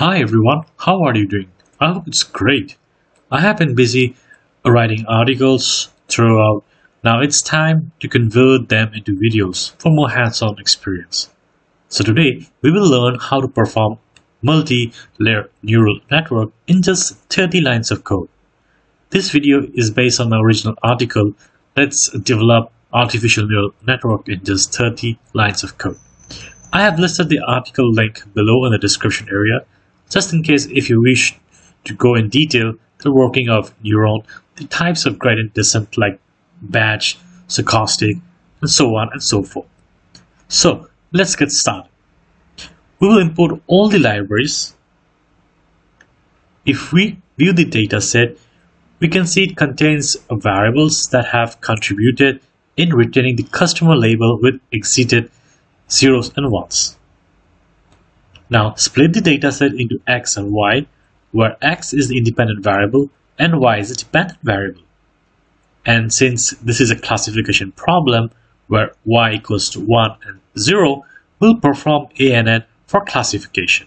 Hi everyone, how are you doing? I hope it's great. I have been busy writing articles throughout. Now it's time to convert them into videos for more hands-on experience. So today we will learn how to perform multi-layer neural network in just 30 lines of code. This video is based on my original article, Let's Develop Artificial Neural Network in Just 30 Lines of Code. I have listed the article link below in the description area, just in case if you wish to go in detail the working of neuron, the types of gradient descent like batch, stochastic, and so on and so forth. So let's get started. We will import all the libraries. If we view the dataset, we can see it contains variables that have contributed in retaining the customer label with exited zeros and ones. Now split the dataset into x and y, where x is the independent variable and y is the dependent variable. And since this is a classification problem where y equals to 1 and 0, we'll perform ANN for classification.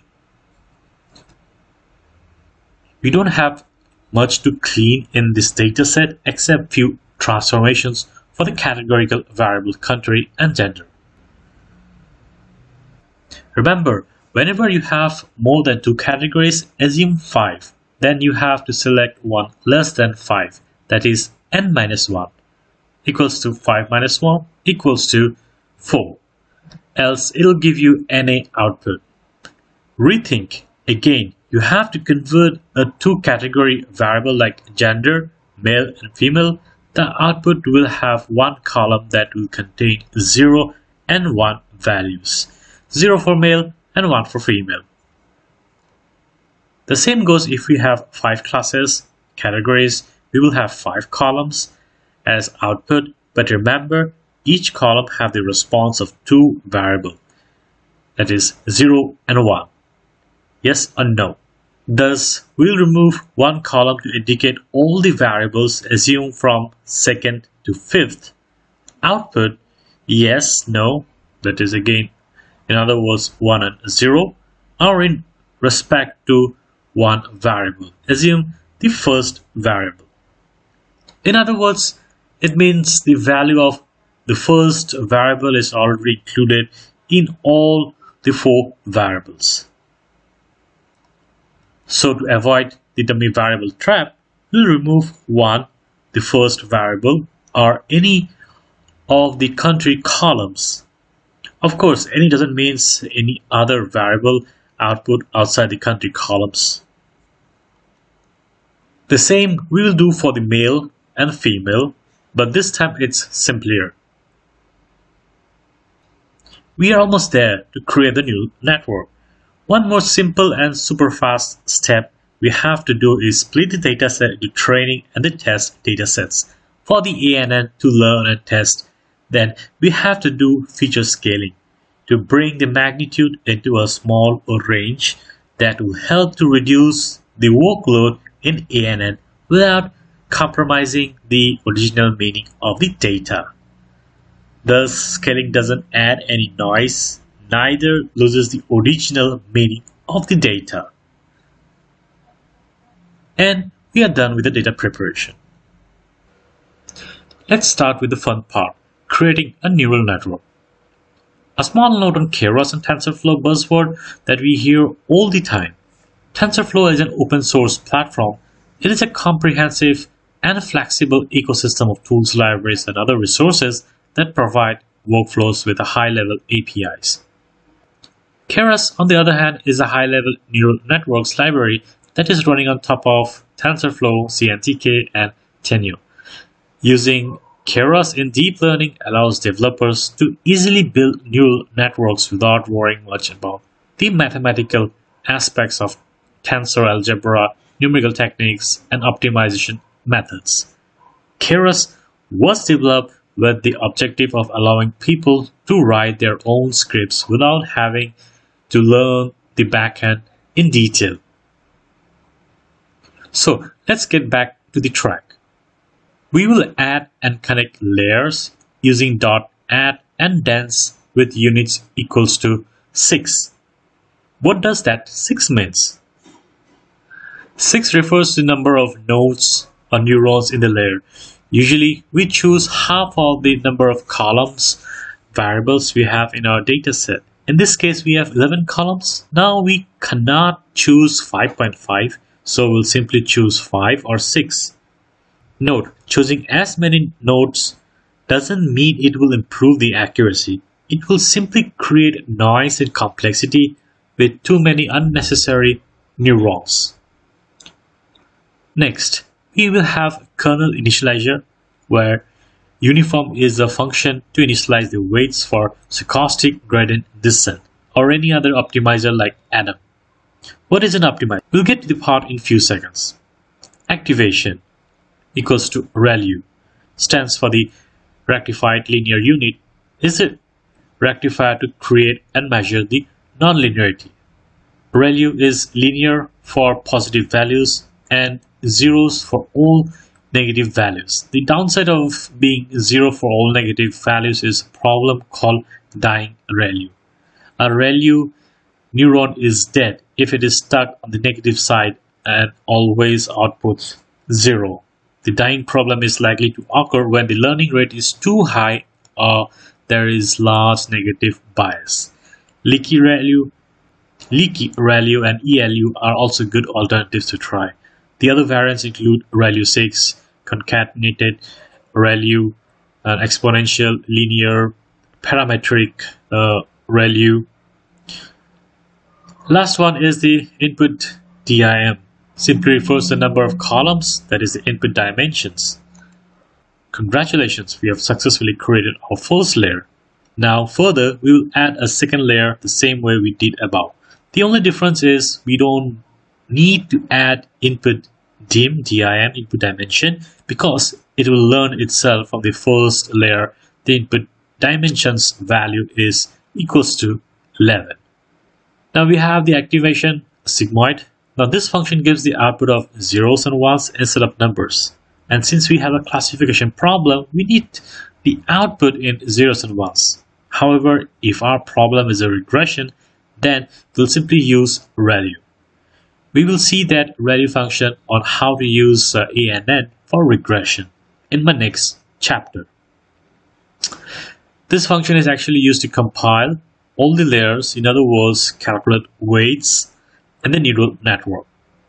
We don't have much to clean in this dataset except few transformations for the categorical variable country and gender. Remember, whenever you have more than two categories, assume 5. Then you have to select one less than 5, that is n minus 1 equals to 5 minus 1 equals to 4. Else it'll give you NA output. Rethink again. You have to convert a two-category variable like gender, male and female. The output will have one column that will contain 0 and 1 values. 0 for male and 1 for female. The same goes if we have 5 classes, categories, we will have 5 columns as output, but remember each column have the response of two variables, that is 0 and 1, yes or no. Thus, we'll remove one column to indicate all the variables assumed from 2nd to 5th. Output, yes, no, that is again, in other words, 1 and 0, are in respect to one variable. Assume the first variable. In other words, it means the value of the first variable is already included in all the 4 variables. So to avoid the dummy variable trap, we'll remove 1, the first variable, or any of the country columns. Of course, any doesn't mean any other variable output outside the country columns. The same we will do for the male and female, but this time it's simpler. We are almost there to create the neural network. One more simple and super fast step we have to do is split the dataset into training and the test datasets. For the ANN to learn and test, then we have to do feature scaling to bring the magnitude into a small range that will help to reduce the workload in ANN without compromising the original meaning of the data. Thus, scaling doesn't add any noise, neither loses the original meaning of the data. And we are done with the data preparation. Let's start with the fun part, creating a neural network. A small note on Keras and TensorFlow buzzword that we hear all the time. TensorFlow is an open source platform. It is a comprehensive and flexible ecosystem of tools, libraries, and other resources that provide workflows with a high-level APIs. Keras, on the other hand, is a high-level neural networks library that is running on top of TensorFlow, CNTK, and Teneo. Using Keras in deep learning allows developers to easily build neural networks without worrying much about the mathematical aspects of tensor algebra, numerical techniques, and optimization methods. Keras was developed with the objective of allowing people to write their own scripts without having to learn the backend in detail. So let's get back to the track. We will add and connect layers using .add and dense with units equals to 6. What does that 6 means? 6 refers to the number of nodes or neurons in the layer. Usually, we choose half of the number of columns variables we have in our dataset. In this case, we have 11 columns. Now we cannot choose 5.5, so we'll simply choose 5 or 6. Note, choosing as many nodes doesn't mean it will improve the accuracy. It will simply create noise and complexity with too many unnecessary neurons. Next, we will have kernel initializer, where uniform is a function to initialize the weights for stochastic gradient descent or any other optimizer like Adam. What is an optimizer? We'll get to the part in few seconds. Activation equals to ReLU, stands for the rectified linear unit, is a rectifier to create and measure the nonlinearity. ReLU is linear for positive values and zeros for all negative values. The downside of being 0 for all negative values is a problem called dying ReLU. A ReLU neuron is dead if it is stuck on the negative side and always outputs 0. The dying problem is likely to occur when the learning rate is too high or there is large negative bias. Leaky ReLU and ELU are also good alternatives to try. The other variants include ReLU6, concatenated ReLU, exponential linear, parametric ReLU. Last one is the input DIM. Simply refers to the number of columns, that is the input dimensions. Congratulations, we have successfully created our first layer. Now further, we will add a second layer the same way we did above. The only difference is we don't need to add input DIM, input dimension, because it will learn itself from the first layer. The input dimensions value is equals to 11. Now we have the activation sigmoid. Now this function gives the output of zeros and ones instead of numbers. And since we have a classification problem, we need the output in zeros and ones. However, if our problem is a regression, then we'll simply use ReLU. We will see that ReLU function on how to use ANN for regression in my next chapter. This function is actually used to compile all the layers, in other words, calculate weights and the neural network.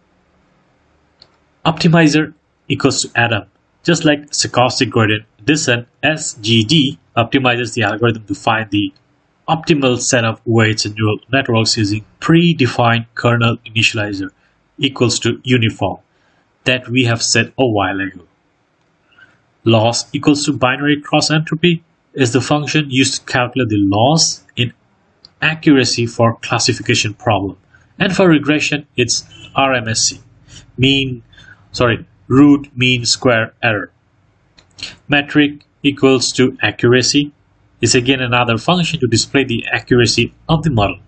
Optimizer equals to Adam. Just like stochastic gradient descent, SGD optimizes the algorithm to find the optimal set of weights in neural networks using predefined kernel initializer equals to uniform that we have set a while ago. Loss equals to binary cross entropy is the function used to calculate the loss in accuracy for classification problem. And for regression, it's RMSE, root mean square error. Metric equals to accuracy is again another function to display the accuracy of the model.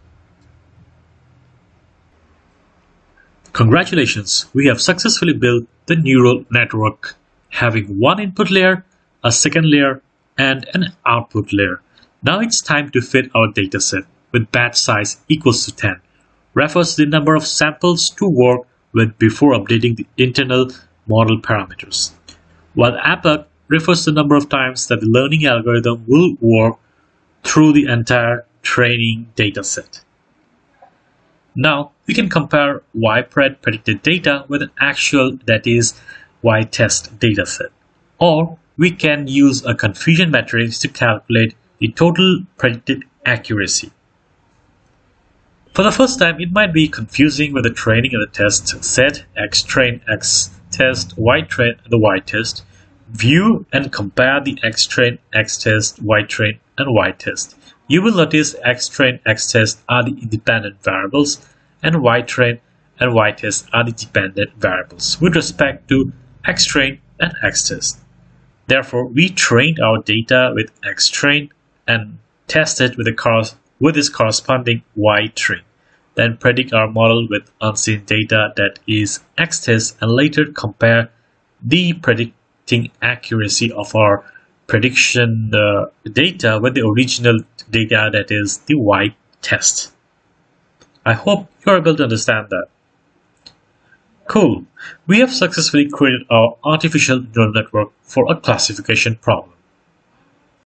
Congratulations, we have successfully built the neural network having one input layer, a second layer, and an output layer. Now it's time to fit our dataset with batch size equals to 10. Refers to the number of samples to work with before updating the internal model parameters. While APAC refers to the number of times that the learning algorithm will work through the entire training dataset. Now we can compare YPRED predicted data with an actual, that is Y-test dataset. Or we can use a confusion matrix to calculate the total predicted accuracy. For the first time, it might be confusing with the training of the test set, X-train, X-test, Y-train, and the Y-test. View and compare the X-train, X-test, Y-train, and Y-test. You will notice X-train, X-test are the independent variables, and Y-train and Y-test are the dependent variables with respect to X-train and X-test. Therefore, we trained our data with X-train and tested with its corresponding Y-train. Then predict our model with unseen data, that is X-test, and later compare the predicting accuracy of our prediction data with the original data, that is the Y-test. I hope you're able to understand that. Cool. We have successfully created our artificial neural network for a classification problem.